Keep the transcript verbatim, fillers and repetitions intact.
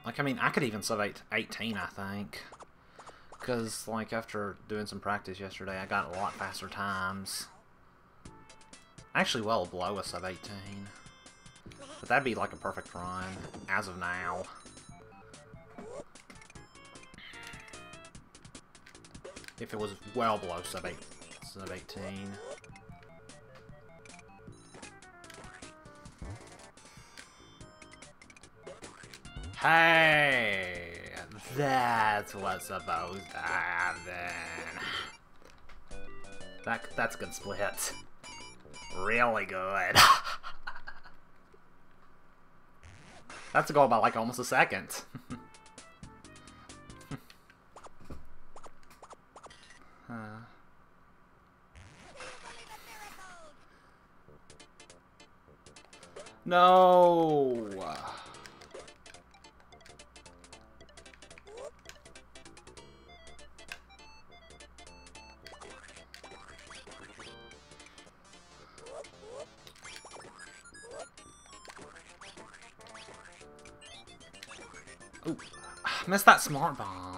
Like, I mean, I could even sub eighteen, I think. Because, like, after doing some practice yesterday, I got a lot faster times. Actually, well below a sub eighteen. But that'd be like a perfect run, as of now. If it was well below sub eighteen. Hey! That's what's supposed to happen. That, that's a good split. Really good. That's a goal by like almost a second. uh. No. Ooh, missed that smart bomb.